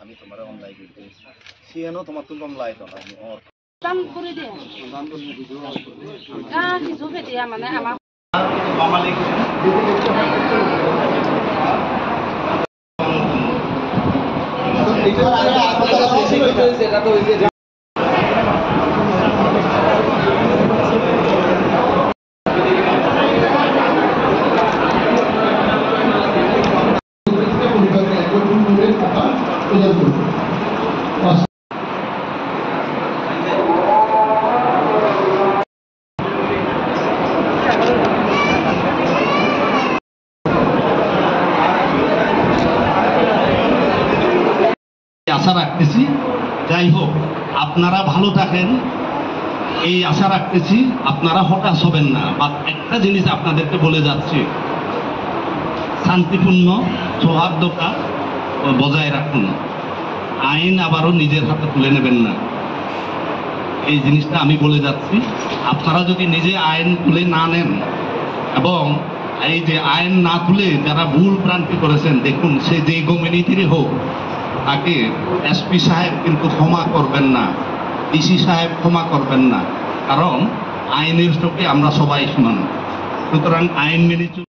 আমি তোমার অনলাইন করতে সিএনও তোমার তো কম লাইতো না ওর দাম করে দে কিছু পেতে মানে আমার আশা রাখতেছি যাই হোক আপনারা ভালো থাকেন এই আশা রাখতেছি আপনারা হতাশ হবেন না বা একটা জিনিস আপনাদেরকে বলে যাচ্ছি শান্তিপূর্ণ সৌহার্দ্যতা বজায় রাখুন আইন আবারও নিজের হাতে তুলে নেবেন না এই জিনিসটা আমি বলে যাচ্ছি আপনারা যদি নিজে আইন তুলে না নেন এবং এই যে আইন না তুলে যারা ভুল ভ্রান্তি করেছেন দেখুন সে যে কমিউনিটিরই হোক তাকে এসপি সাহেব কিন্তু ক্ষমা করবেন না ডিসি সাহেব ক্ষমা করবেন না কারণ আইনের চোখে আমরা সবাই সমান সুতরাং আইন মেনে